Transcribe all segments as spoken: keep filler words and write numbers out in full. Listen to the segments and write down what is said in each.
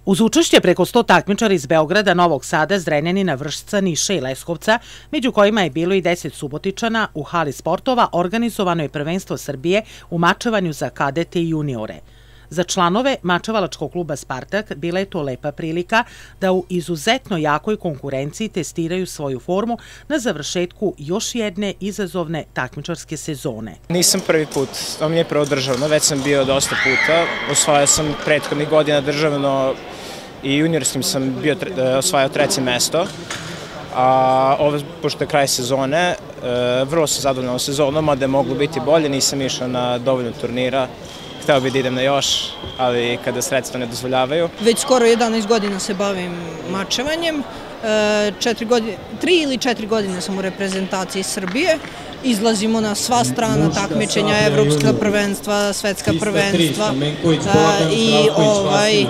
Uz učešće preko sto takmičara iz Beograda, Novog Sada, Zrenjanina, Vršca, Niša i Leskovca, među kojima je bilo i deset Subotičana, u hali sportova organizovano je prvenstvo Srbije u mačevanju za kadete i juniore. Za članove mačevalačkog kluba Spartak bila je to lepa prilika da u izuzetno jakoj konkurenciji testiraju svoju formu na završetku još jedne izazovne takmičarske sezone. Nisam prvi put, to mi je prvo državno, već sam bio dosta puta. Osvajao sam prethodnih godina državno i juniorskim sam bio osvajao treće mesto. A ovo, pošto je kraj sezone, vrlo sam zadovoljan sezonom, mada je moglo biti bolje, nisam išao na dovoljno turnira. Hteo bih da idem na još, ali kada sredstva ne dozvoljavaju. Već skoro jedanaest godina se bavim mačevanjem. Tri ili četiri godine sam u reprezentaciji Srbije. Izlazimo na sva strana takmičenja, evropska prvenstva, svetska prvenstva i ovaj...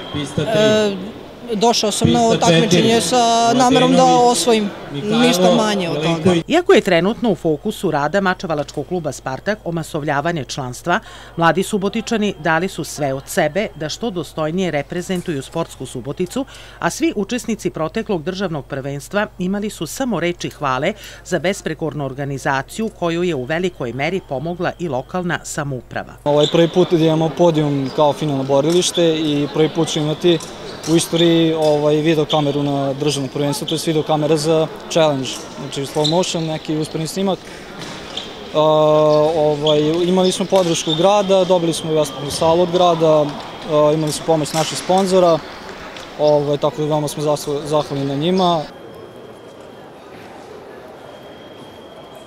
Došao sam na ovo takmičenje sa namerom da osvojim, ništa manje od toga. Iako je trenutno u fokusu rada mačevalačkog kluba Spartak omasovljavanje članstva, mladi Subotičani dali su sve od sebe da što dostojnije reprezentuju sportsku Suboticu, a svi učesnici proteklog državnog prvenstva imali su samo reči hvale za besprekornu organizaciju koju je u velikoj meri pomogla i lokalna samouprava. Ovo je prvi put da imamo podijum kao finalno borilište i prvi put ću imati u istoriji video kameru na državnom prvenstvu, to je video kamera za challenge, znači slow motion, neki usporedni snimak. Imali smo podršku grada, dobili smo i vaspitnu salu od grada, imali smo pomoć naših sponzora, tako da veoma smo zahvalni na njima.